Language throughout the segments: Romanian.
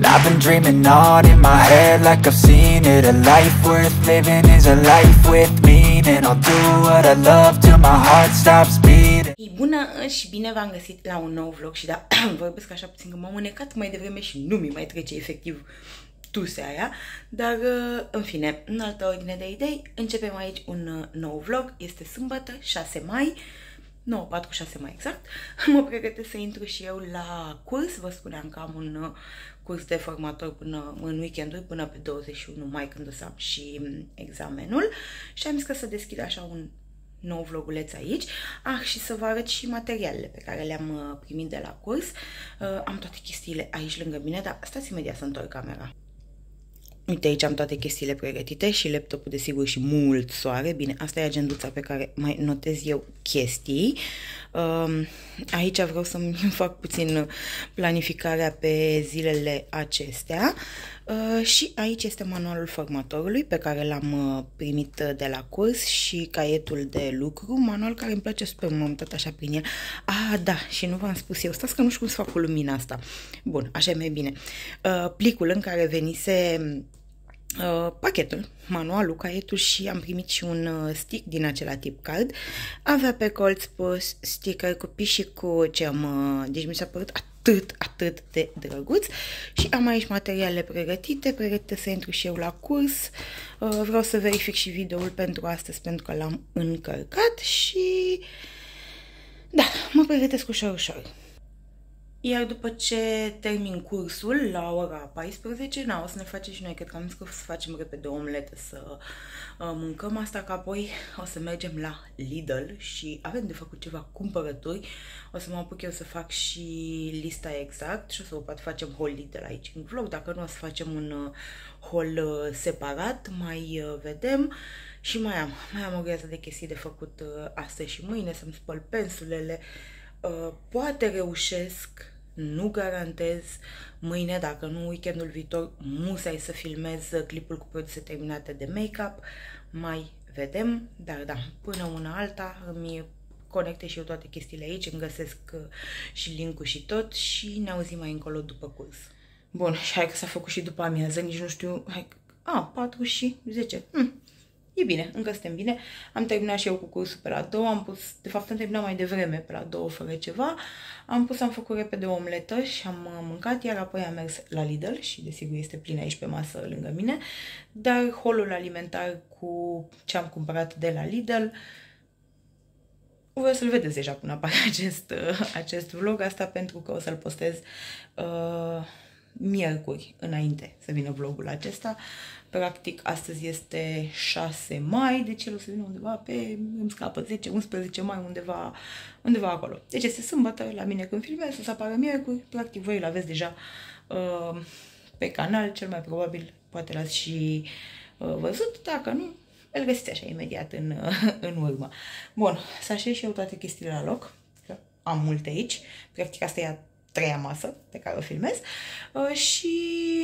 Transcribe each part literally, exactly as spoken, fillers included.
I've been dreaming on in my head like I've seen it. A life worth living is a life with meaning. I'll do what I love till my heart stops beating. E bună și bine v-am găsit la un nou vlog și da, vorbesc așa puțin că m-am înecat mai devreme și nu mi mai trece efectiv tusea aia, dar în fine, în altă ordine de idei, începem aici un nou vlog. Este sâmbătă, șase mai, nouă patru șase mai exact. Mă pregătesc să intru și eu la curs. Vă spuneam că am un curs de formator până în weekenduri, până pe douăzeci și unu mai, când o să am și examenul. Și am zis că să deschid așa un nou vloguleț aici. Ah, și să vă arăt și materialele pe care le-am primit de la curs. Am toate chestiile aici lângă mine, dar stați imediat să întorc camera. Uite, aici am toate chestiile pregătite și laptopul, desigur, și mult soare. Bine, asta e agenduța pe care mai notez eu chestii. Aici vreau să-mi fac puțin planificarea pe zilele acestea. Și aici este manualul formatorului pe care l-am primit de la curs și caietul de lucru, manual care îmi place super, m-am uitat așa prin el. Ah, da, și nu v-am spus eu, stați că nu știu cum să fac cu lumina asta. Bun, așa e mai bine. Plicul în care venise Uh, pachetul, manualul, caietul și am primit și un uh, stick din acela tip card. Avea pe colț pus sticker cu pi și cu gem, uh, deci mi s-a părut atât, atât de drăguț. Și am aici materialele pregătite, pregătite să intru și eu la curs. Uh, vreau să verific și videoul pentru astăzi, pentru că l-am încărcat și da, mă pregătesc ușor, ușor. Iar după ce termin cursul, la ora paisprezece, na, o să ne facem și noi, cred că am zis că o să facem repede o omletă să uh, mâncăm asta, că apoi o să mergem la Lidl și avem de făcut ceva cumpărături. O să mă apuc eu să fac și lista exact și o să vă pot facem haul Lidl aici în vlog. Dacă nu, o să facem un uh, haul uh, separat, mai uh, vedem. Și mai am, mai am o grămadă de chestii de făcut uh, astăzi și mâine, să-mi spăl pensulele. Uh, poate reușesc, nu garantez, mâine, dacă nu weekendul viitor, musai să filmez clipul cu produse terminate de make-up, mai vedem, dar da, până una alta îmi conectez și eu toate chestiile aici, îmi găsesc uh, și link-ul și tot și ne auzim mai încolo după curs. Bun, și hai că s-a făcut și după amiază, nici nu știu, hai, a, patru și zece, hm. E bine, încă suntem bine. Am terminat și eu cu cursul pe la două, am pus, de fapt am terminat mai devreme, pe la două fără ceva. Am pus, am făcut repede o omletă și am mâncat, iar apoi am mers la Lidl și desigur este plin aici pe masă lângă mine. Dar haul alimentar cu ce am cumpărat de la Lidl, vreau să-l vedeți deja până apare acest, acest vlog, asta pentru că o să-l postez uh, miercuri înainte să vină vlogul acesta. Practic, astăzi este șase mai, deci el o să vină undeva pe, îmi scapă, zece unsprezece mai, undeva, undeva acolo. Deci este sâmbătă, la mine când filmez, o să apară miercuri, practic voi îl aveți deja uh, pe canal, cel mai probabil, poate l-ați și uh, văzut, dacă nu, îl găsiți așa imediat în, uh, în urmă. Bun, să așez și eu toate chestiile la loc, că am multe aici, practic asta e a treia masă pe care o filmez uh, și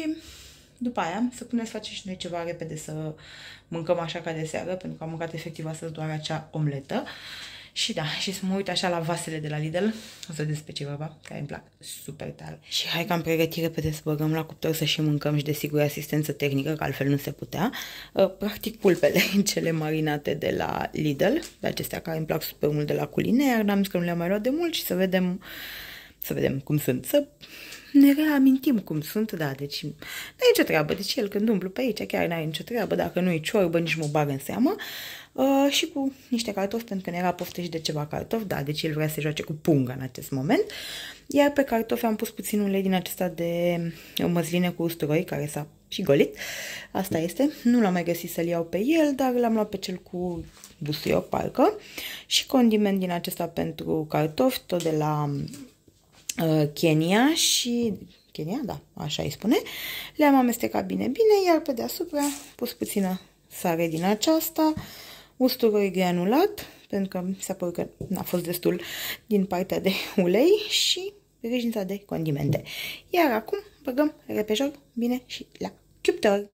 după aia să punem să facem și noi ceva repede, să mâncăm așa ca de seară, pentru că am mâncat efectiv astăzi doar acea omletă. Și da, și să mă uit așa la vasele de la Lidl, o să vedeți pe ce vorba, care îmi plac super tare. Și hai că am pregătit repede să băgăm la cuptor să și mâncăm și desigur asistență tehnică, că altfel nu se putea. Practic pulpele, cele marinate de la Lidl, de acestea care îmi plac super mult de la Culinaire, n-am zis că nu le-am mai luat de mult și să vedem, să vedem cum sunt, să ne reamintim cum sunt, da, deci nu e nicio treabă, deci el când umblu pe aici chiar n-are nicio treabă, dacă nu e ciorbă, nici mă bag în seamă. Uh, și cu niște cartofi, pentru că ne era poftă și de ceva cartofi, da, deci el vrea să joace cu punga în acest moment. Iar pe cartofi am pus puțin ulei din acesta de măsline cu usturoi, care s-a și golit. Asta este, nu l-am mai găsit să-l iau pe el, dar l-am luat pe cel cu busuioc, parcă. Și condiment din acesta pentru cartofi, tot de la uh, Kenya și... Kenya, da, așa îi spune. Le-am amestecat bine, bine, iar pe deasupra pus puțină sare din aceasta, usturoi granulat, pentru că mi s-a părut că n-a fost destul din partea de ulei și reginița de condimente. Iar acum băgăm repejor bine și la cuptor.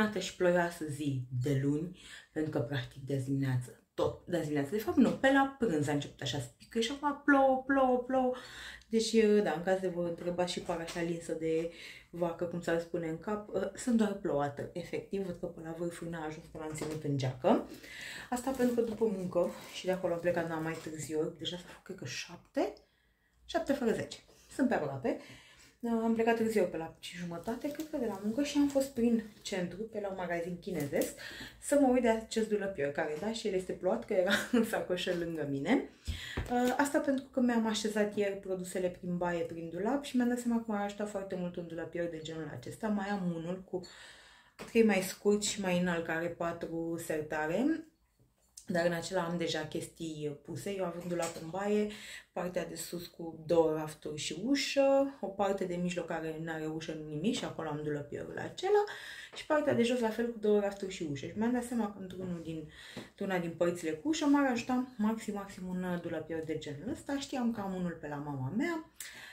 minunată și ploioasă zi de luni, pentru că practic de dimineață, tot de dimineață, de fapt nu, pe la prânz a început așa să pică și acum plouă, plouă, plouă. Deci, da, în caz de vă întrebați și par așa linsă de vacă, cum s-ar spune în cap, sunt doar plouată, efectiv, văd că pe la vârful n-a ajuns până am ținut în geacă. Asta pentru că după muncă, și de acolo am plecat n-am mai târziu, deja s-a făcut, cred că șapte, șapte fără zece, sunt pe aproape. Am plecat târziu pe la cinci jumătate, cred că de la muncă, și am fost prin centru, pe la un magazin chinezesc, să mă uit de acest dulăpior, care, da, și el este plouat, că era în sacoșă lângă mine. Asta pentru că mi-am așezat ieri produsele prin baie, prin dulap, și mi-am dat seama că m-a ajutat foarte mult un dulăpior de genul acesta. Mai am unul cu trei mai scurt și mai înalt, care are patru sertare. Dar în acela am deja chestii puse. Eu având dulap în baie, partea de sus cu două rafturi și ușă, o parte de mijloc care nu are ușă, nimic, și acolo am dulăpiorul acela, și partea de jos la fel cu două rafturi și ușă. Și mi-am dat seama că într-unul din, într-una din părțile cu ușă m-ar ajuta maxim, maxim un dulăpior de genul ăsta. Știam că am unul pe la mama mea.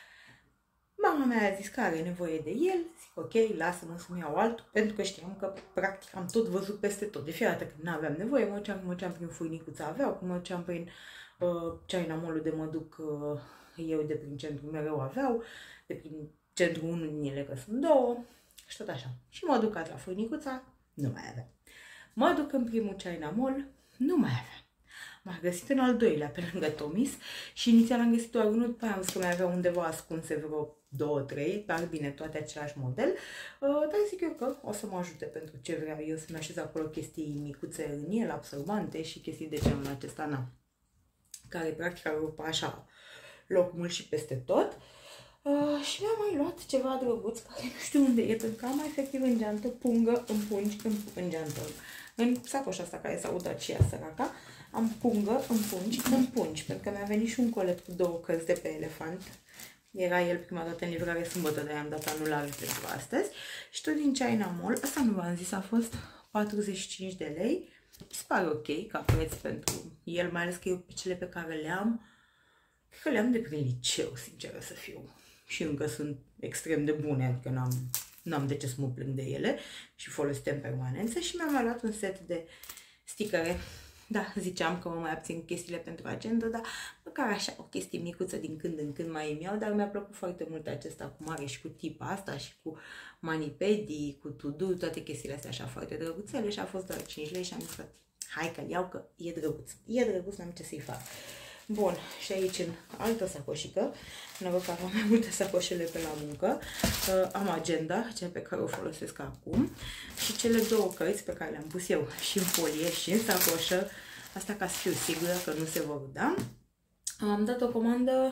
Mama mea a zis că are nevoie de el, zic ok, lasă-mă să-mi iau altul, pentru că știam că practic am tot văzut peste tot. De fiecare dată când nu aveam nevoie, mă duceam, mă duceam prin furnicuța aveau, când mă duceam prin uh, China Mall-ul de mă duc uh, eu de prin centru mereu aveau, de prin centru unul din ele, că sunt două, și tot așa. Și mă duc la furnicuța, nu mai avea. Mă duc în primul China Mall, nu mai avea. M-a găsit în al doilea, pe lângă Tomis, și inițial am găsit doar unul, după aia am zis că mai avea undeva ascunse vreo două, trei, dar bine, toate același model. Uh, dar zic eu că o să mă ajute pentru ce vreau eu, să-mi așez acolo chestii micuțe în el, absorbante și chestii de genul acesta, na, care practic ar ocupa așa loc mult și peste tot. Uh, și mi-am mai luat ceva drăguț, care nu știu unde e, pentru că am efectiv în geantă pungă, în pungi, în, în geantă, în sacoșa asta care s-a udat și ea săraca, am pungă, în pungi, în pungi, pentru că mi-a venit și un colet cu două cărți de pe elefant. Era el prima dată în livrare sâmbătă, de-aia am dat anulare pentru astăzi. Și tot din China Mall, asta nu v-am zis, a fost patruzeci și cinci de lei. Mi se pare ok ca preț pentru el, mai ales că eu pe cele pe care le am, cred că le am de prin liceu, sinceră să fiu. Și încă sunt extrem de bune, adică n-am n-am de ce să mă plâng de ele și folosesc în permanență. Și mi-am mai luat un set de sticăre. Da, ziceam că mă mai abțin chestiile pentru agenda, dar măcar așa o chestie micuță din când în când mai îmi iau, dar mi-a plăcut foarte mult acesta cu mare și cu tipa asta și cu manipedii, cu to-do, toate chestiile astea așa foarte drăguțele, și a fost doar cinci lei și am zis că hai că iau, că e drăguț. E drăguț, n-am ce să-i fac. Bun, și aici în altă sacoșică, noroc că aveam mai multe sacoșele pe la muncă, uh, am agenda, cea pe care o folosesc acum, și cele două cărți pe care le-am pus eu și în folie și în sacoșă, asta ca să fiu sigură că nu se vor da. Am dat o comandă,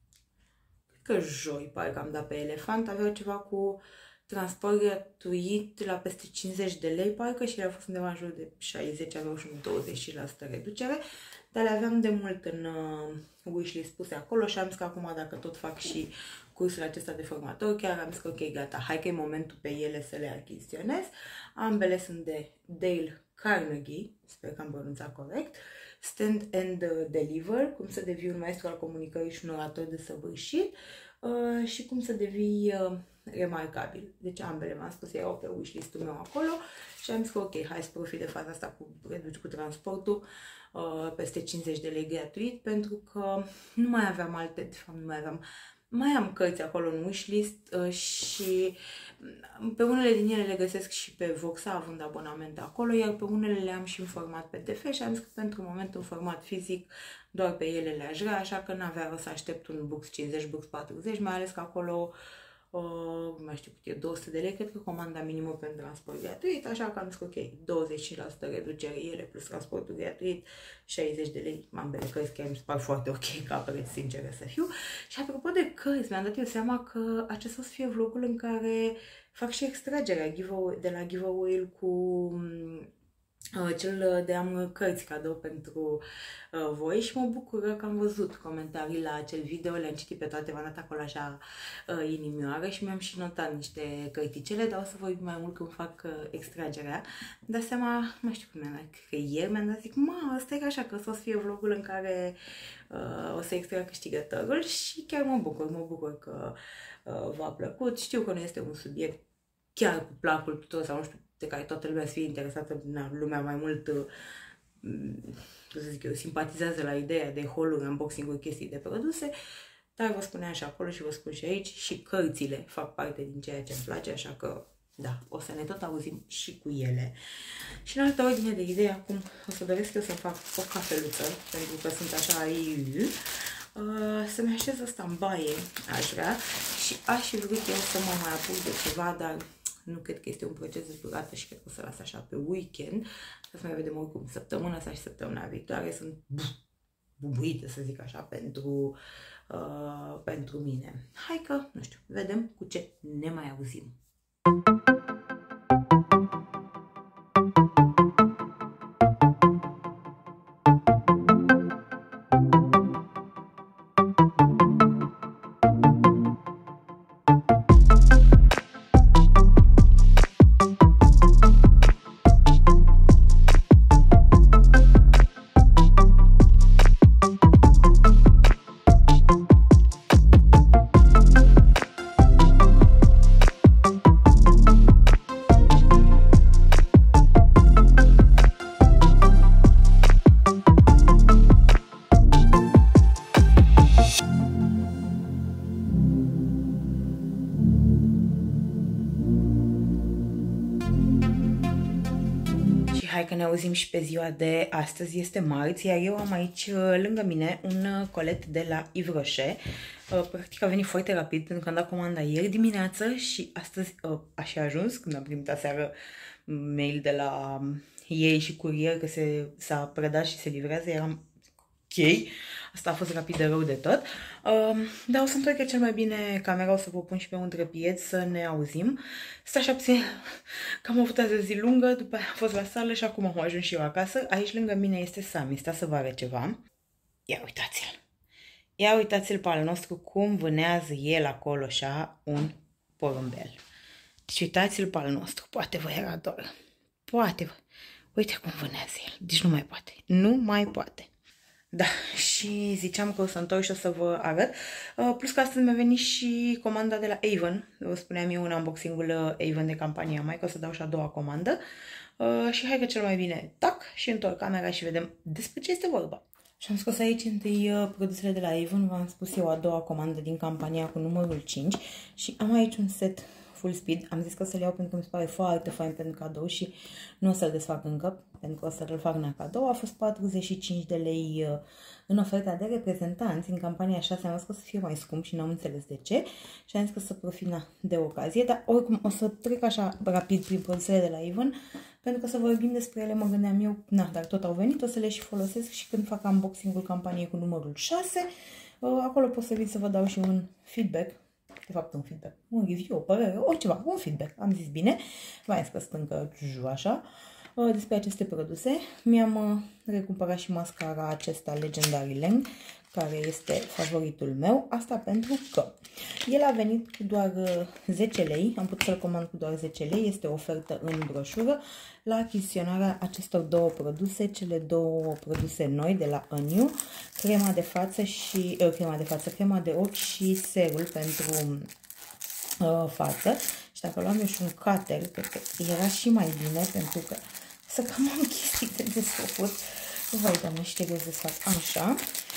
cred că joi, parcă am dat pe Elefant, aveau ceva cu transport gratuit la peste cincizeci de lei, parcă, și le-a fost undeva în jur de șaizeci, aveau și un douăzeci la sută reducere, dar le aveam de mult în uh, wishlist puse acolo și am zis că acum, dacă tot fac și cursul acesta de formator, chiar am zis că ok, gata, hai că e momentul pe ele să le achiziționez. Ambele sunt de Dale Carnegie, sper că am pronunțat corect, Stand and Deliver, cum să devii un maestru al comunicării și un orator desăvârșit, uh, și cum să devii uh, remarcabil. Deci ambele, m-am spus, erau pe wishlist-ul meu acolo și am zis că ok, hai să profit de faza asta cu reduci cu transportul, uh, peste cincizeci de lei gratuit, pentru că nu mai aveam alte, de fapt nu mai aveam, mai am cărți acolo în wishlist uh, și pe unele din ele le găsesc și pe Voxa, având abonament acolo, iar pe unele le am și în format P D F și am zis că pentru moment în format fizic doar pe ele le-aș vrea, așa că n-avea rost să aștept un Books cincizeci, Books patruzeci, mai ales că acolo Uh, nu mai știu cât e, două sute de lei, cred că comanda minimă pentru transport gratuit, așa că am zis că ok, douăzeci și cinci la sută reducere ele plus transportul gratuit, șaizeci de lei, ambele cărți, chiar mi se par foarte ok ca preț, sinceră să fiu. Și apropo de cărți, mi-am dat eu seama că acesta o să fie vlogul în care fac și extragerea de la giveaway-ul cu cel de am cărți cadou pentru uh, voi și mă bucur că am văzut comentarii la acel video, le-am citit pe toate, v-am dat acolo așa uh, inimioară și mi-am și notat niște cărticele, dar o să vorbim mai mult când fac uh, extragerea. De seama, nu știu cum mi-am dat, că ieri mi-am dat, zic, ma, ăsta e așa, că o să fie vlogul în care uh, o să extrag câștigătorul și chiar mă bucur, mă bucur că uh, v-a plăcut. Știu că nu este un subiect chiar cu placul tuturor sau nu știu, de care toată lumea să fie interesată, na, lumea mai mult, cum să zic eu, simpatizează la ideea de haul-uri, unboxing-uri, chestii de produse, dar vă spuneam și acolo și vă spun și aici, și cărțile fac parte din ceea ce îmi place, așa că, da, o să ne tot auzim și cu ele. Și în altă ordine de idee, acum o să doresc eu să fac o cafeluță, pentru că sunt așa, uh, să-mi așez asta în baie, aș vrea, și aș fi vrut eu să mă mai apuc de ceva, dar nu cred că este un proces de durată și cred că o să las așa pe weekend. Să mai vedem oricum săptămâna asta și săptămâna viitoare. Sunt bubuită, să zic așa, pentru, uh, pentru mine. Hai că, nu știu, vedem cu ce ne mai auzim. Hai că ne auzim și pe ziua de astăzi, este marți, iar eu am aici lângă mine un colet de la Yves Rocher. Practic a venit foarte rapid pentru că am dat comanda ieri dimineață și astăzi a și ajuns, când am primit aseară mail de la ei și curier că s-a predat și se livrează, eram ok. Asta a fost rapid de rău de tot. Dar o să întorc cel mai bine camera, o să vă pun și pe un trepieț să ne auzim. Stă așa puțin, că am avut azi o zi lungă, după aia am fost la sală și acum am ajuns și eu acasă. Aici lângă mine este Sami, sta să vă arăt ceva. Ia uitați-l. Ia uitați-l pe al nostru cum vânează el acolo așa un porumbel. Deci uitați-l pe al nostru, poate vă era dor. Poate vă. Uite cum vânează el, deci nu mai poate, nu mai poate. Da, și ziceam că o să întorc și o să vă arăt. Uh, plus că astăzi mi-a venit și comanda de la Avon. Vă spuneam eu în unboxing-ul Avon de campania mai, că o să dau și a doua comandă. Uh, și hai că cel mai bine tac și întorc camera și vedem despre ce este vorba. Și am scos aici întâi uh, produsele de la Avon, v-am spus eu a doua comandă din campania cu numărul cinci. Și am aici un set full speed. Am zis că să-l iau pentru că mi se pare foarte fain pentru cadou și nu o să-l desfac încă, pentru că o să-l fac în cadou. A fost patruzeci și cinci de lei uh, în oferta de reprezentanți. În campania șase am zis că o să fie mai scump și n-am înțeles de ce. Și am zis că să profit de ocazie, dar oricum o să trec așa rapid prin produsele de la Avon, pentru că să vorbim despre ele mă gândeam eu, na, dar tot au venit, o să le și folosesc și când fac unboxing-ul campaniei cu numărul șase, uh, acolo pot să vin să vă dau și un feedback. De fapt, un feedback, un review, o părere, oriceva, un feedback, am zis bine, mai zis că stâncă așa, despre aceste produse. Mi-am recumpărat și mascara acesta Legendary Lang, care este favoritul meu, asta pentru că el a venit cu doar zece lei, am putut să-l comand cu doar zece lei, este o ofertă în broșură la achiziționarea acestor două produse, cele două produse noi de la Aniu, crema de față și uh, crema de față, crema de ochi și serul pentru uh, față. Și dacă luam eu și un cutter, cred că era și mai bine, pentru că să cam am chestii de desfăcut. Vai, doamne, știu de desfac așa.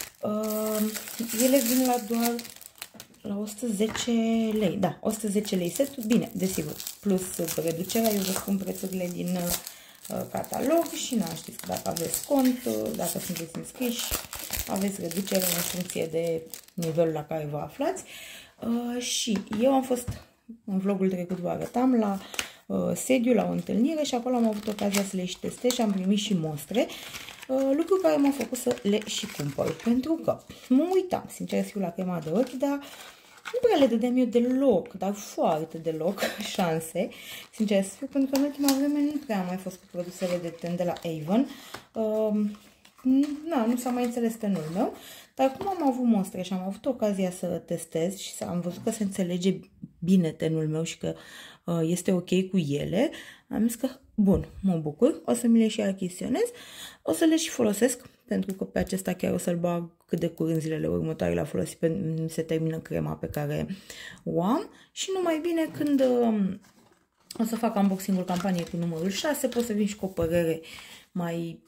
Uh, ele vin la doar la o sută zece lei, da, o sută zece lei setul, bine, desigur, plus reducerea, eu vă spun prețurile din uh, catalog și nu știți că dacă aveți cont, uh, dacă sunteți înscriși, aveți reducere în funcție de nivelul la care vă aflați. Uh, și eu am fost, în vlogul trecut vă arătam, la uh, sediu, la o întâlnire și acolo am avut ocazia să le și testez și am primit și mostre. Uh, lucru care m-a făcut să le și cumpăr, pentru că mă uitam, sincer să fiu, la crema de ochi, dar nu prea le dădeam eu deloc, dar foarte deloc șanse, sincer să fiu, pentru că în ultima vreme nu prea am mai fost cu produsele de ten de la Avon. Uh, na, nu s-a mai înțeles tenul meu, dar cum am avut mostre și am avut ocazia să testez și am văzut că se înțelege bine tenul meu și că uh, este ok cu ele, am zis că bun, mă bucur, o să mi le și achiziționez, o să le și folosesc, pentru că pe acesta chiar o să-l bag cât de curând zilele următoare la folosit, pentru că se termină crema pe care o am și numai bine când O să fac unboxing-ul campaniei cu numărul șase, pot să vin și cu o părere mai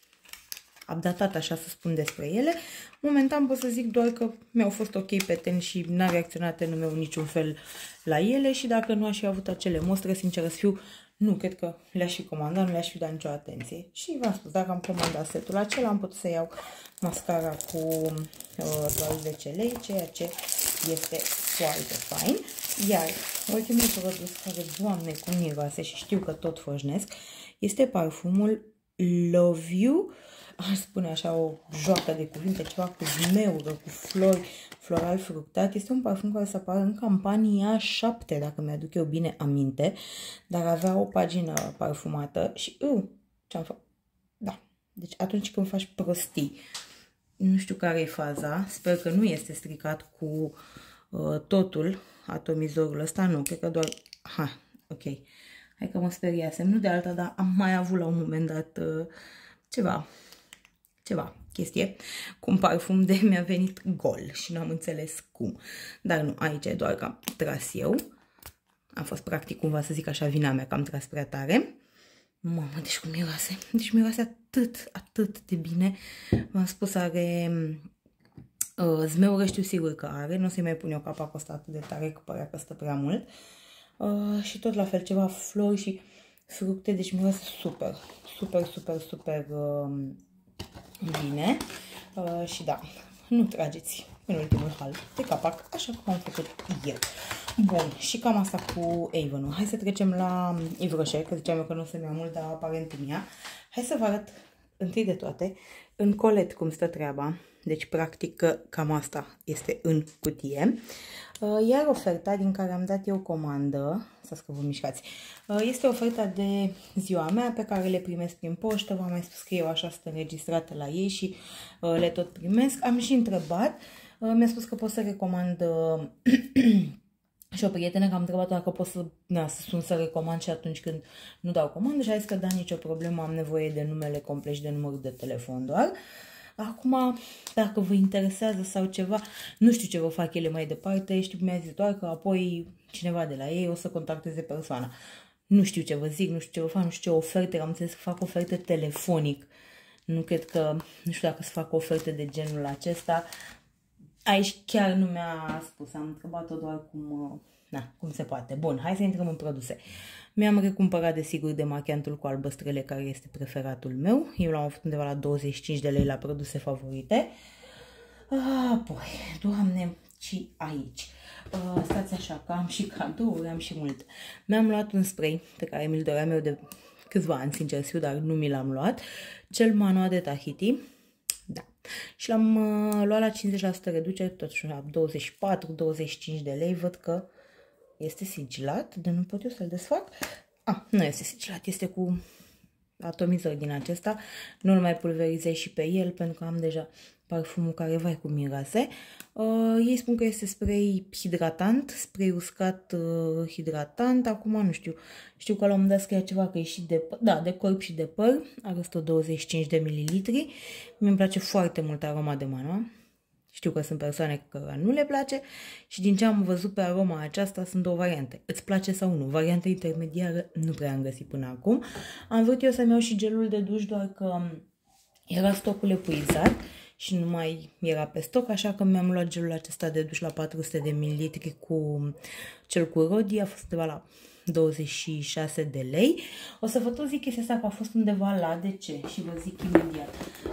updatată, așa să spun, despre ele. Momentan pot să zic doar că mi-au fost ok pe ten și n-a reacționat tenul meu niciun fel la ele și dacă nu aș fi avut acele mostre, sincer să fiu, nu cred că le-aș fi comandat, nu le-aș fi dat nicio atenție. Și v-am spus, dacă am comandat setul acela, am putut să iau mascara cu uh, doar zece lei, ceea ce este foarte fain. Iar ultimul produs care, Doamne, cum miroase și știu că tot fășnesc, este parfumul Love You. Aș spune așa o joacă de cuvinte, ceva cu zmeură, cu flori, floral fructat. Este un parfum care se apare în campania șapte, dacă mi-aduc eu bine aminte, dar avea o pagină parfumată și, uh, ce-am făcut? Da, deci atunci când faci prostii, nu știu care e faza, sper că nu este stricat cu uh, totul, atomizorul ăsta, nu, cred că doar, ha, ok, hai că mă speriasem, nu de alta, dar am mai avut la un moment dat uh, ceva, ceva, chestie, cu un parfum de mi-a venit gol și nu am înțeles cum, dar nu, aici e doar că am tras eu, am fost practic cumva să zic așa vina mea că am tras prea tare. Mamă, deci cum miroase, deci miroase atât, atât de bine, v-am spus, are uh, zmeură, știu sigur că are, nu o să-i mai pun eu capacul ăsta atât de tare, că părea că stă prea mult, uh, și tot la fel ceva flori și fructe, deci miroase super, super, super, super uh, bine, uh, și da, nu trageți în ultimul hal de capac, așa cum am făcut eu. Bun, și cam asta cu Avon-ul. Hai să trecem la Yves Rocher, că ziceam eu că nu o să-mi ia mult, dar aparent îmi ia. Hai să vă arăt întâi de toate în colet cum stă treaba. Deci, practic, cam asta este în cutie. Iar oferta din care am dat eu comandă, să că vă mișcați, este oferta de ziua mea pe care le primesc prin poștă. V-am mai spus că eu așa sunt înregistrată la ei și le tot primesc. Am și întrebat. Mi-a spus că pot să recomand și o prietenă, că am întrebat dacă pot să, na, să sun să recomand și atunci când nu dau comandă și a zis că da, nicio problemă, am nevoie de numele complet și de numărul de telefon doar. Acum, dacă vă interesează sau ceva, nu știu ce vă fac ele mai departe, știu, mi-a zis doar că apoi cineva de la ei o să contacteze persoana. Nu știu ce vă zic, nu știu ce vă fac, nu știu ce oferte, am înțeles că fac oferte telefonic. Nu cred că, nu știu dacă să fac oferte de genul acesta. Aici chiar nu mi-a spus, am întrebat-o doar cum, na, cum se poate. Bun, hai să intrăm în produse. Mi-am recumpărat desigur demachiantul cu albăstrele, care este preferatul meu. Eu l-am avut undeva la douăzeci și cinci de lei la produse favorite. Apoi, Doamne, și aici. Uh, stați așa, că am și cadouri, am și mult. Mi-am luat un spray pe care mi-l doream eu de câțiva ani, sincer să fiu, dar nu mi l-am luat. Cel Manoa de Tahiti. Da. Și l-am uh, luat la cincizeci la sută reducere, totuși la douăzeci și patru douăzeci și cinci de lei. Văd că este sigilat, dar nu pot eu să-l desfac. Ah, nu este sigilat, este cu atomizor din acesta. Nu-l mai pulverizez și pe el, pentru că am deja parfumul care vai cu miroase. Uh, ei spun că este spray hidratant, spray uscat uh, hidratant. Acum nu știu, știu că la un moment dat scria ceva că e și de, da, de corp și de păr. Are o sută douăzeci și cinci de mililitri. Mie îmi place foarte mult aroma de Manoa. Știu că sunt persoane care nu le place și din ce am văzut pe aroma aceasta sunt două variante. Îți place sau nu? Varianta intermediară nu prea am găsit până acum. Am vrut eu să-mi iau și gelul de duș, doar că era stocul epuizat și nu mai era pe stoc, așa că mi-am luat gelul acesta de duș la patru sute de mililitri cu cel cu rodii, a fost undeva la douăzeci și șase de lei. O să vă tot zic chestia asta că a fost undeva la de ce și vă zic imediat.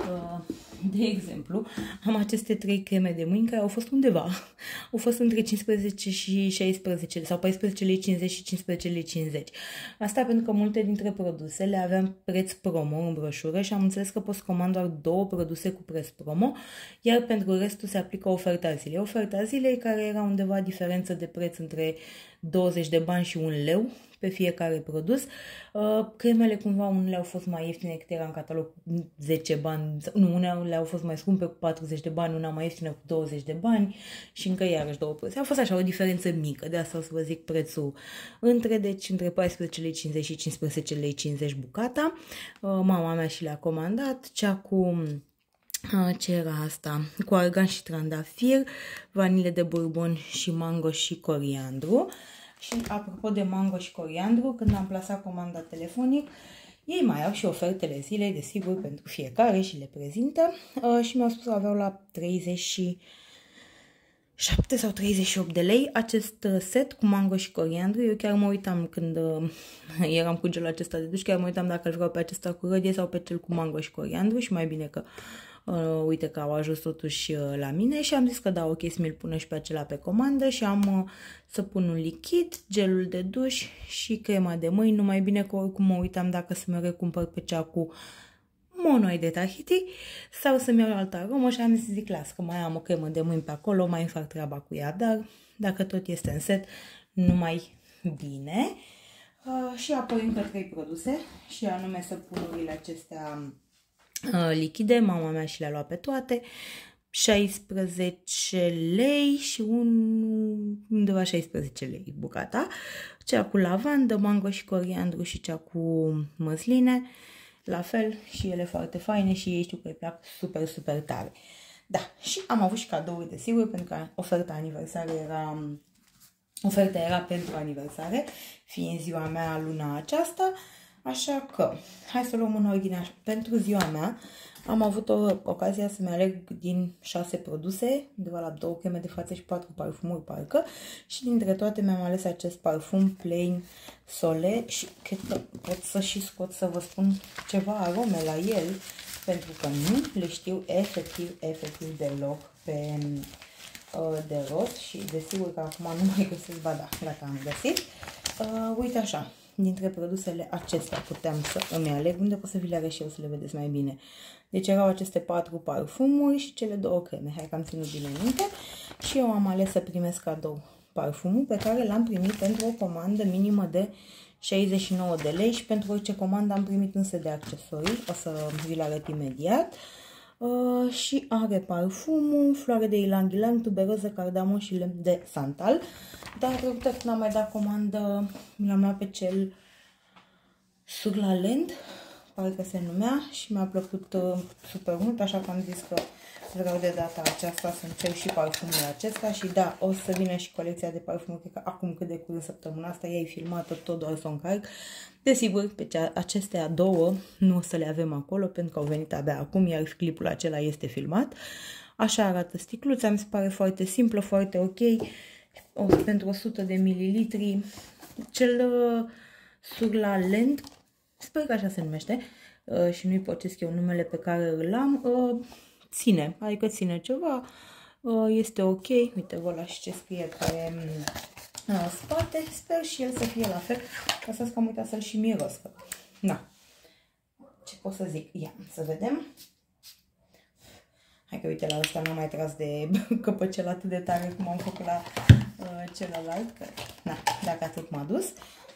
De exemplu, am aceste trei creme de mâini care au fost undeva. Au fost între cincisprezece și șaisprezece sau paisprezece lei cincizeci și cincisprezece lei cincizeci. Asta pentru că multe dintre produse le aveam preț promo în broșură și am înțeles că pot să comand doar două produse cu preț promo, iar pentru restul se aplică oferta zilei. Oferta zilei care era undeva diferență de preț între douăzeci de bani și un leu pe fiecare produs. Uh, cremele cumva unele au fost mai ieftine, cât era în catalog cu zece bani, nu, unele au fost mai scumpe cu patruzeci de bani, una mai ieftină cu douăzeci de bani și încă iarăși două produse. A fost așa o diferență mică, de asta o să vă zic prețul între, deci între paisprezece lei cincizeci și cincisprezece lei cincizeci bucata. Uh, mama mea și le-a comandat, cea cu ce era asta? Cu argan și trandafir, vanile de bourbon și mango și coriandru. Și apropo de mango și coriandru, când am plasat comanda telefonic, ei mai au și ofertele zilei, desigur, pentru fiecare și le prezintă. Uh, și mi-au spus că aveau la treizeci și șapte sau treizeci și opt de lei acest set cu mango și coriandru. Eu chiar mă uitam când uh, eram cu gelul acesta de duș, chiar mă uitam dacă îl vreau pe acesta cu rădie sau pe cel cu mango și coriandru și mai bine că uh, uite că au ajuns totuși uh, la mine și am zis că da, ok, să mi-l pună și pe acela pe comandă și am uh, să pun un lichid, gelul de duș și crema de mâini, numai bine că oricum mă uitam dacă să mă recumpăr pe cea cu monoi de Tahiti sau să-mi iau altă aromă și am zis, zic, las că mai am o cremă de mâini pe acolo, mai îmi fac treaba cu ea, dar dacă tot este în set, numai bine. Uh, și apoi încă trei produse și anume săpunurile acestea uh, lichide, mama mea și le-a luat pe toate, șaisprezece lei și un, undeva șaisprezece lei bucata, cea cu lavandă, mango și coriandru și cea cu măsline. La fel și ele foarte faine și ei știu că îi plac super, super tare. Da, și am avut și cadouri, desigur, pentru că oferta aniversare era, oferta era pentru aniversare, fiind ziua mea luna aceasta, așa că hai să luăm în ordine. Pentru ziua mea am avut o ocazia să-mi aleg din șase produse, undeva la două creme de față și patru parfumuri, parcă, și dintre toate mi-am ales acest parfum Plain Sole și cred că pot să și scot să vă spun ceva arome la el, pentru că nu le știu efectiv, efectiv deloc pe uh, de rost și desigur că acum nu mai găsesc, ba da, gata, am găsit. Uh, uite așa. Dintre produsele acestea puteam să îmi aleg, unde pot să vi le arăt și eu să le vedeți mai bine. Deci erau aceste patru parfumuri și cele două creme, hai că am ținut bine minte. Și eu am ales să primesc cadou parfumul pe care l-am primit pentru o comandă minimă de șaizeci și nouă de lei și pentru orice comandă am primit însă de accesorii, o să vi le arăt imediat. Uh, și are parfumul, floare de ilang-ilang, tuberoză, cardamon și lemn de santal. Dar uite, n-am mai dat comandă, mi l-am luat pe cel Surlalend, parcă se numea, și mi-a plăcut uh, super mult, așa că am zis că vreau de data aceasta să încerc și parfumul acesta. Și da, o să vină și colecția de parfumuri, cred că acum cât de curând săptămâna asta, ea e filmată, tot doar să o încarc. Desigur, pe cea, acestea două nu o să le avem acolo, pentru că au venit abia acum, iar clipul acela este filmat. Așa arată sticluța, mi se pare foarte simplă, foarte ok, o, pentru o sută de mililitri. Cel uh, Surlalend, sper că așa se numește, uh, și nu-i pocesc eu numele pe care îl am, uh, ține, adică ține ceva, uh, este ok. Uite, vă las și ce scrie pe uh, spate, sper și el să fie la fel, ca să că am uitat să-l și miros. Na, ce pot să zic? Ia, să vedem. Hai că uite, la ăsta n-am mai tras de căpăcel atât de tare cum am făcut la uh, celălalt, că, na, dacă atât m-a dus.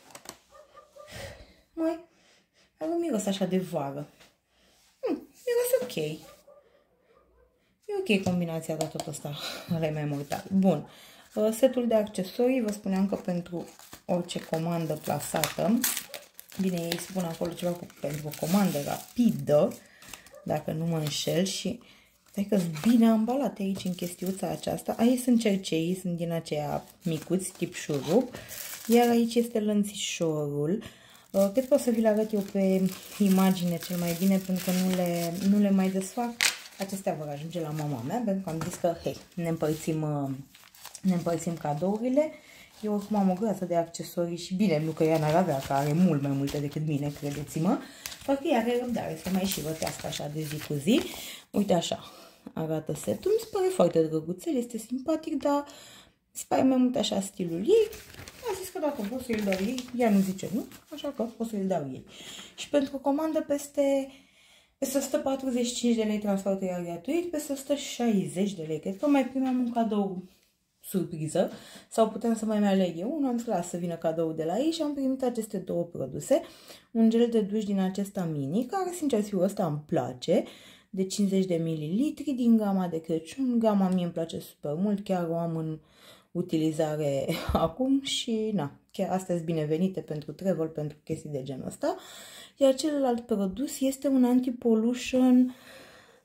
Mai, are un miros așa de vară. Hmm, miros ok. E ok combinația, dar tot ăsta are mai mortal. Bun. Uh, setul de accesorii, vă spuneam că pentru orice comandă plasată, bine, ei spun acolo ceva cu, pentru o comandă rapidă, dacă nu mă înșel, și stai că-s bine ambalate aici în chestiuța aceasta. Aici sunt cercei, sunt din aceia micuți, tip șurub, iar aici este lănțișorul. Uh, cred că o să vi le arăt eu pe imagine cel mai bine, pentru că nu le, nu le mai desfac. Acestea vor ajunge la mama mea, pentru că am zis că, hei, ne împărțim, uh, ne împărțim cadourile. Eu oricum am o groază de accesorii și bine, nu că ea n-ar avea, că are mult mai multe decât mine, credeți-mă. Fac că ea are răbdare să mai și rotească așa de zi cu zi. Uite așa arată setul, mi se pare foarte drăguțel, este simpatic, dar mi se pare mai mult așa stilul ei. Am zis că dacă pot să îl dau ei, ea nu zice nu, așa că pot să îl dau ei. Și pentru o comandă peste, peste o sută patruzeci și cinci de lei transport gratuit, peste o sută șaizeci de lei, cred că mai primeam un cadou surpriză, sau puteam să mai aleg eu unul, am zis las să vină cadou de la ei și am primit aceste două produse. Un gel de duș din acesta mini, care sincer să fiu ăsta îmi place, de cincizeci de mililitri din gama de Crăciun. Gama mie îmi place super mult, chiar o am în utilizare acum și na, chiar astea sunt binevenite pentru travel, pentru chestii de genul ăsta. Iar celălalt produs este un anti-pollution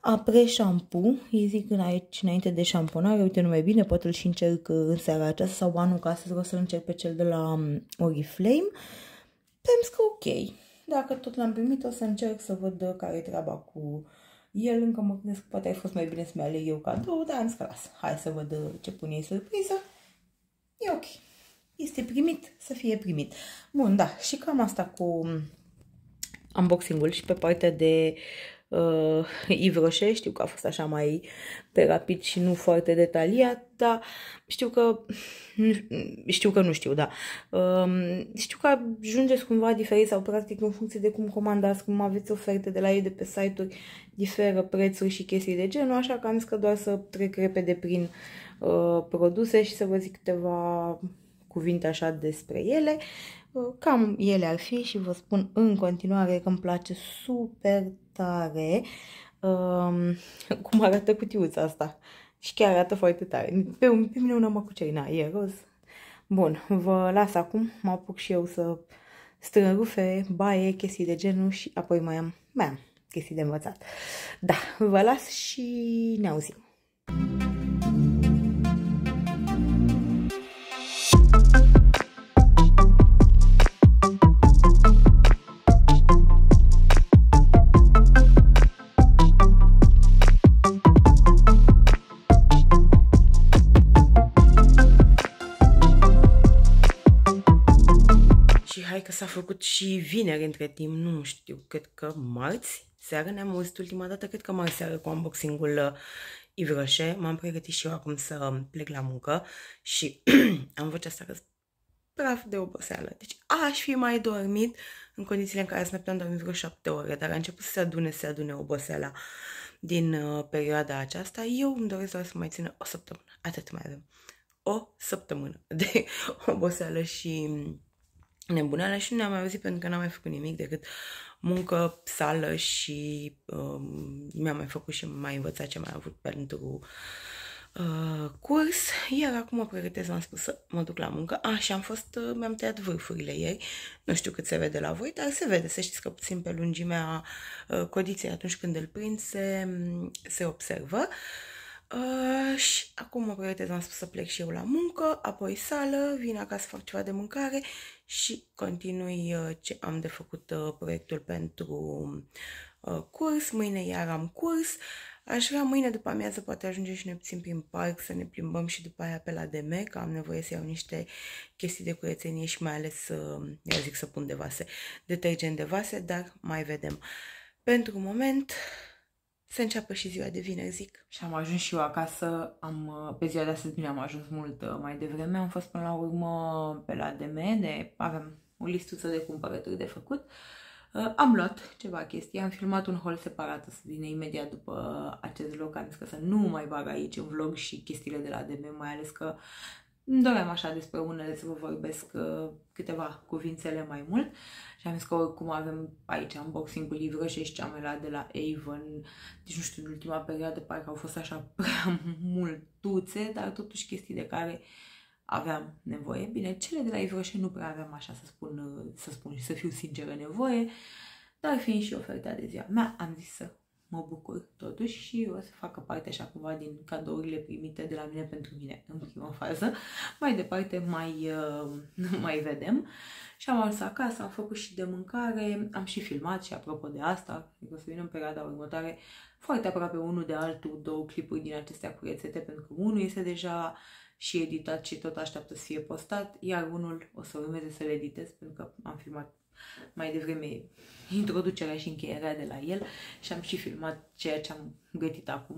apres shampoo, îi zic aici înainte de șamponare, uite nu mai bine, poate îl și încerc în seara aceasta sau anul că astăzi o să-l încerc pe cel de la Oriflame. Pentru că ok, dacă tot l-am primit o să încerc să văd care e treaba cu el, încă mă gândesc că poate ai fost mai bine să mi aleg eu cadou, dar am zis că las, hai să văd ce pun ei surpriză, e ok, este primit, să fie primit. Bun, da, și cam asta cu unboxing-ul și pe partea de uh, Yves Rocher, știu că a fost așa mai pe rapid și nu foarte detaliat, dar știu că, știu că nu știu, da, uh, știu că ajungeți cumva diferit sau practic în funcție de cum comandați, cum aveți oferte de la ei de pe site-uri, diferă prețuri și chestii de genul, așa că am zis că doar să trec repede prin uh, produse și să vă zic câteva cuvinte așa despre ele. Cam ele ar fi și vă spun în continuare că îmi place super tare um, cum arată cutiuța asta. Și chiar arată foarte tare. Pe, pe mine una mă cucerina, e roz. Bun, vă las acum, mă apuc și eu să strâng rufe, baie, chestii de genul și apoi mai am, mai am chestii de învățat. Da, vă las și ne auzim. Că s-a făcut și vineri între timp, nu știu, cred că marți seară ne-am auzit ultima dată, cred că marți seară cu unboxing-ul Yves Rocher. M-am pregătit și eu acum să plec la muncă și am vocea asta că praf de oboseală. Deci aș fi mai dormit în condițiile în care snăpteam dormit vreo șapte ore, dar a început să se adune, să se adune oboseala din uh, perioada aceasta. Eu îmi doresc doar să mai țină o săptămână, atât mai avem. O săptămână de oboseală și nebuneală și nu ne-am mai auzit pentru că n-am mai făcut nimic decât muncă, sală și um, mi-am mai făcut și mai învățat ce mai am avut pentru uh, curs. Iar acum mă pregătesc, v-am spus, să mă duc la muncă. A, și am fost, uh, mi-am tăiat vârfurile ieri. Nu știu cât se vede la voi, dar se vede. Să știți că puțin pe lungimea uh, codiței atunci când îl prind se, se observă. Uh, și acum mă pregătesc, v-am spus, să plec și eu la muncă, apoi sală, vin acasă, fac ceva de mâncare și continui uh, ce am de făcut uh, proiectul pentru uh, curs. Mâine iar am curs. Aș vrea mâine după amiază poate ajunge și noi puțin prin parc să ne plimbăm și după aia pe la D M, că am nevoie să iau niște chestii de curățenie și mai ales, uh, eu zic să pun de vase, detergent de vase, dar mai vedem. Pentru moment să înceapă și ziua de vineri, zic. Și am ajuns și eu acasă, am, pe ziua de astăzi bine am ajuns mult mai devreme, am fost până la urmă pe la D M, de, avem o listuță de cumpărături de făcut. Uh, am luat ceva chestii, am filmat un haul separat, să vine imediat după acest vlog, am zis că să nu mai bag aici în vlog și chestiile de la D M, mai ales că îmi doream așa despre unele să vă vorbesc uh, câteva cuvințele mai mult și am zis că oricum avem aici unboxing-ul Yves Rocher și ce am mai luat de la Avon, deci nu știu, în ultima perioadă parcă au fost așa prea multuțe, dar totuși chestii de care aveam nevoie. Bine, cele de la Yves Rocher nu prea aveam, așa să spun, să spun și să fiu sinceră, nevoie, dar fiind și oferta de ziua mea, am zis să mă bucur totuși și o să facă parte așa cumva din cadourile primite de la mine pentru mine în prima fază. Mai departe mai, uh, mai vedem. Și am ajuns acasă, am făcut și de mâncare, am și filmat și apropo de asta, o să vin în perioada următoare foarte aproape unul de altul, două clipuri din acestea cu rețete, pentru că unul este deja și editat și tot așteaptă să fie postat, iar unul o să urmeze să-l editez pentru că am filmat mai devreme introducerea și încheierea de la el și am și filmat ceea ce am gătit acum.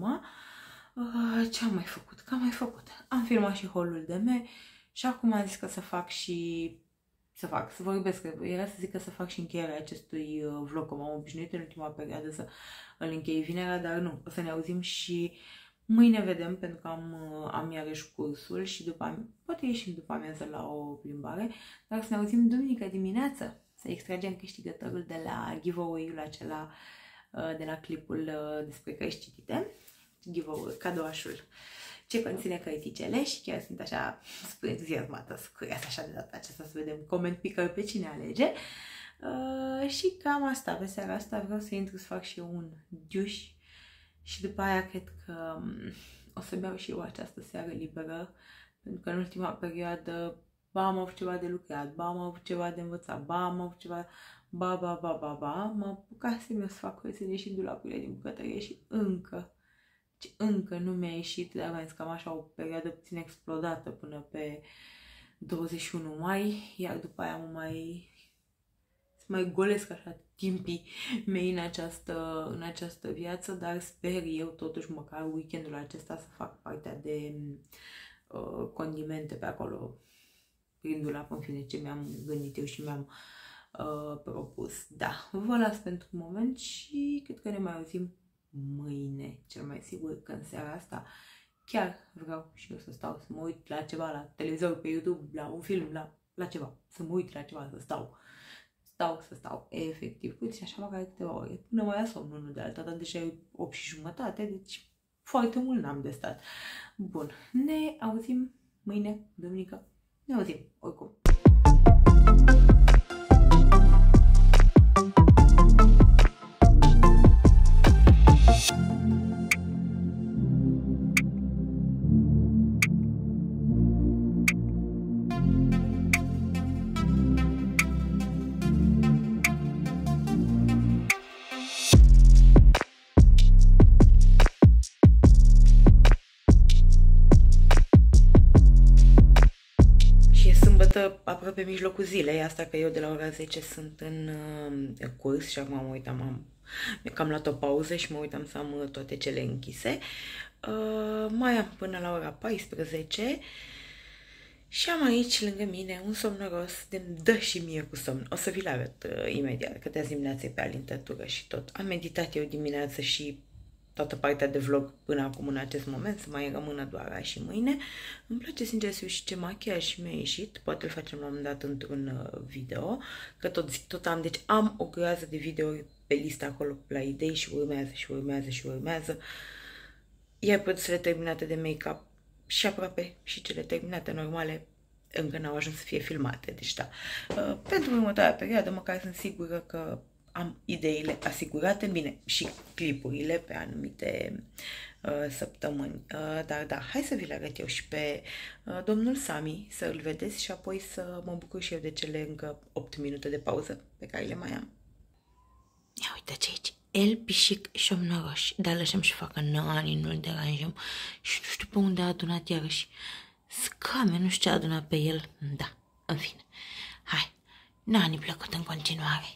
Uh, ce am mai făcut? Că am mai făcut? Am filmat și haul-ul de me și acum am zis că să fac și să fac, să vorbesc, că era să zic că să fac și încheierea acestui vlog, că m-am obișnuit în ultima perioadă să îl închei vinerea, dar nu, o să ne auzim și mâine vedem, pentru că am, am iarăși cursul și după, poate ieșim după amiază la o plimbare, dar să ne auzim duminică dimineață, să extragem câștigătorul de la giveaway-ul acela, de la clipul despre cărți citite, giveaway, cadouașul ce conține cărticele și chiar sunt așa super entuziasmată să cureasă așa de data aceasta, să vedem coment picker pe cine alege. Uh, și cam asta, pe seara asta vreau să intru să fac și eu un duș Și după aia cred că o să beau și eu această seară liberă, pentru că în ultima perioadă ba am avut ceva de lucrat, ba am avut ceva de învățat, ba am avut ceva, ba, ba, ba, ba, ba, mă apucasem eu să fac curățenie și dulapurile din bucătărie și încă, deci încă nu mi-a ieșit, dar am zis că am așa o perioadă puțin explodată până pe douăzeci și unu mai, iar după aia mă mai, să mai golesc așa timpii mei în această, în această viață, dar sper eu totuși măcar weekendul acesta să fac partea de uh, condimente pe acolo, prin dulap, în fine, ce mi-am gândit eu și mi-am uh, propus. Da, vă las pentru un moment și cred că ne mai auzim mâine, cel mai sigur că în seara asta chiar vreau și eu să stau să mă uit la ceva, la televizor, pe YouTube, la un film, la, la ceva, să mă uit la ceva, să stau. Stau, să stau, efectiv. Uite, și așa măcar câteva ore. Până mai ia somn unul de alta, dar deja e opt și jumătate, deci foarte mult n-am de stat. Bun, ne auzim mâine, duminică. Ne auzim, oricum. Aproape mijlocul zilei, asta că eu de la ora zece sunt în uh, curs și acum mă uitam, am, cam luat o pauză și mă uitam să am toate cele închise. Uh, mai am până la ora paisprezece și am aici lângă mine un somnoros de dă și mie cu somn. O să vi-l arăt uh, imediat, că de-azi dimineața e pe alintătură și tot. Am meditat eu dimineață și toată partea de vlog până acum în acest moment, să mai rămână doar azi și mâine. Îmi place sincer să și ce machiaj mi-a ieșit, poate îl facem la un moment dat într-un video, că tot zic, tot am, deci am o groază de videouri pe listă acolo la idei și urmează și urmează și urmează. Iar produsele terminate de make-up și aproape și cele terminate normale încă n-au ajuns să fie filmate, deci da. Uh, pentru următoarea perioadă măcar sunt sigură că am ideile asigurate, bine, și clipurile pe anumite uh, săptămâni. Uh, dar da, hai să vi le arăt eu și pe uh, domnul Sami, să îl vedeți și apoi să mă bucur și eu de cele încă opt minute de pauză pe care le mai am. Ia uitați aici, el, pișic și omnoroș, dar lăsăm și facă nani, nu-l deranjăm și nu știu pe unde a adunat iarăși scame, nu știu ce a adunat pe el, da, în fine. Hai, nani plăcut în continuare.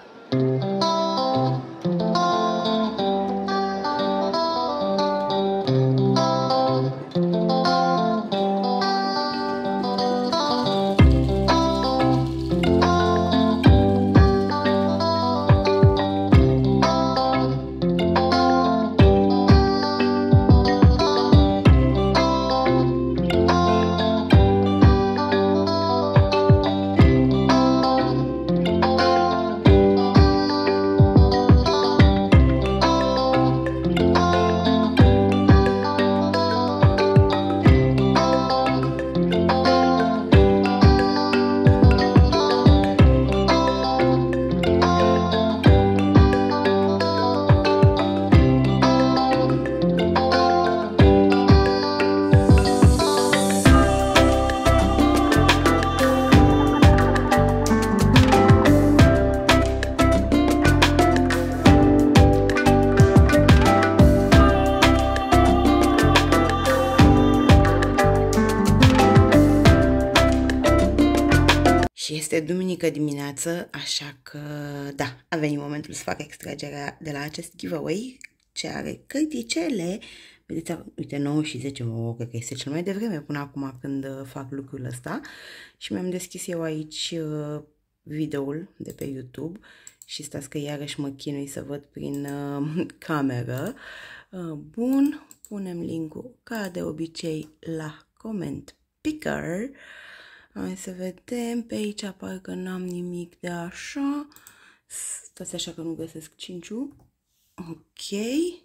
Este duminică dimineață, așa că, da, a venit momentul să fac extragerea de la acest giveaway, ce are cărticele. Vedeți, uite, nouă și zece, oh, cred că este cel mai devreme până acum când fac lucrul ăsta. Și mi-am deschis eu aici uh, videoul de pe YouTube și stați că iarăși mă chinui să văd prin uh, cameră. Uh, bun, punem linkul ca de obicei la comment picker. Hai să vedem, pe aici parcă n-am nimic de așa. Stați așa că nu găsesc cinciul. Ok.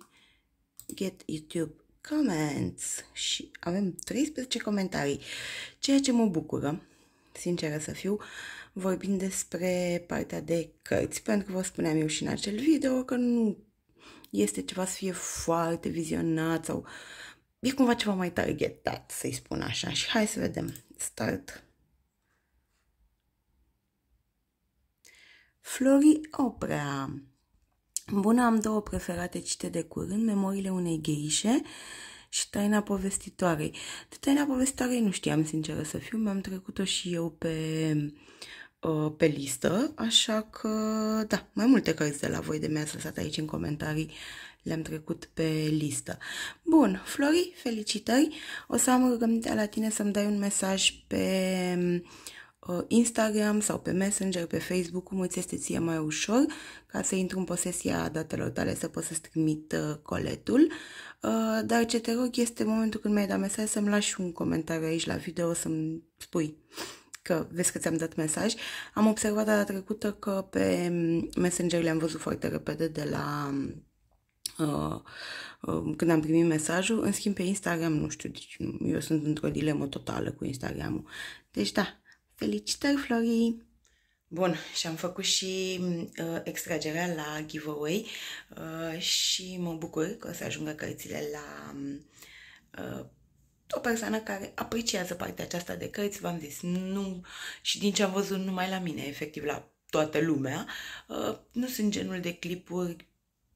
Get YouTube comments. Și avem treisprezece comentarii, ceea ce mă bucură, sinceră să fiu, vorbind despre partea de cărți, pentru că vă spuneam eu și în acel video că nu este ceva să fie foarte vizionat sau e cumva ceva mai targetat, să-i spun așa. Și hai să vedem. Start. Flori Oprea. Bună, am două preferate cite de curând, Memoriile unei gheișe și Taina povestitoarei. De Taina povestitoarei nu știam, sinceră să fiu, mi-am trecut-o și eu pe, pe listă, așa că, da, mai multe cărți de la voi de mi-ați lăsat aici în comentarii, le-am trecut pe listă. Bun, Flori, felicitări! O să am rugămintea la tine să-mi dai un mesaj pe Instagram sau pe Messenger, pe Facebook, cum îți este ție mai ușor, ca să intru în posesia datelor tale să pot să-ți trimit coletul. Dar ce te rog este momentul când mi-ai dat mesaj să-mi lași un comentariu aici la video, să-mi spui că vezi că ți-am dat mesaj. Am observat data trecută că pe Messenger le-am văzut foarte repede de la uh, uh, când am primit mesajul. În schimb pe Instagram nu știu, deci eu sunt într-o dilemă totală cu Instagramul. Deci da, felicitări, Flori! Bun, și am făcut și uh, extragerea la giveaway uh, și mă bucur că o să ajungă cărțile la uh, o persoană care apreciază partea aceasta de cărți. V-am zis, nu, și din ce am văzut numai la mine, efectiv la toată lumea, uh, nu sunt genul de clipuri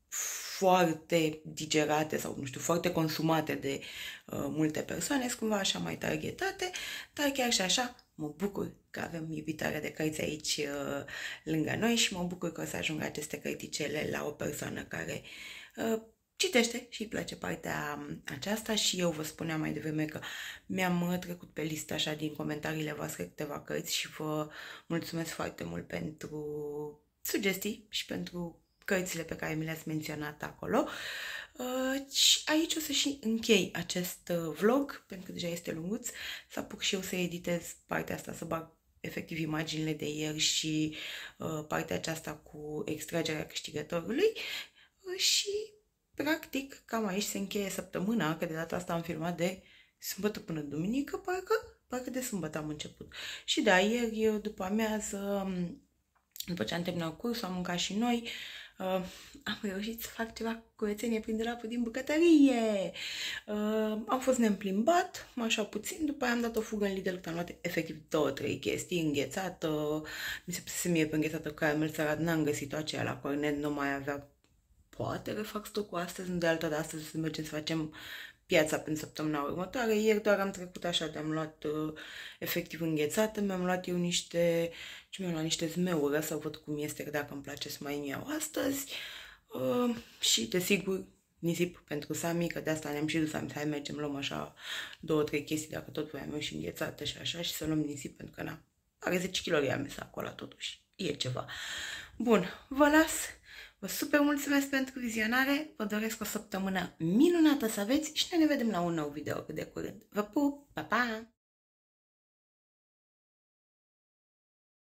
foarte digerate sau, nu știu, foarte consumate de uh, multe persoane, sunt cumva așa mai targetate, dar chiar și așa mă bucur că avem iubitoare de cărți aici uh, lângă noi și mă bucur că o să ajungă aceste cărticele la o persoană care uh, citește și îi place partea aceasta. Și eu vă spuneam mai devreme că mi-am trecut pe listă așa din comentariile voastre câteva cărți și vă mulțumesc foarte mult pentru sugestii și pentru cărțile pe care mi le-ați menționat acolo. Uh, și aici o să și închei acest uh, vlog, pentru că deja este lunguț, să apuc și eu să editez partea asta, să bag efectiv imaginile de ieri și uh, partea aceasta cu extragerea câștigătorului uh, și practic cam aici se încheie săptămâna, că de data asta am filmat de sâmbătă până duminică, parcă, parcă de sâmbătă am început. Și da, ieri după amiază, după ce am terminat cursul, am mâncat și noi. Uh, am reușit să fac ceva curățenie prin dulapul din bucătărie. Uh, am fost neîmplimbat, așa puțin, după aia am dat o fugă în Lidl, că am luat efectiv două, trei chestii, înghețată, mi se pusese mie pe înghețată caramel sărat, n-am găsit-o aceea la Cornet, nu mai avea, poate refac stocul astăzi, de altă de astăzi să mergem să facem piața pentru săptămâna următoare. Ieri doar am trecut așa, de-am luat uh, efectiv înghețată, mi-am luat eu niște, ce mi-am luat niște zmeură, să văd cum este, dacă îmi place să mai îmi iau astăzi. Uh, și, desigur, nisip pentru Sami, că de asta ne-am și dus, am zis, hai mergem, luăm așa două, trei chestii, dacă tot voiam eu și înghețată și așa, și să luăm nisip, pentru că, na, are zece kilograme mesa acolo, totuși, e ceva. Bun, vă las! Vă super mulțumesc pentru vizionare, vă doresc o săptămână minunată să aveți și noi ne vedem la un nou video cât de curând. Vă pup, pa, pa!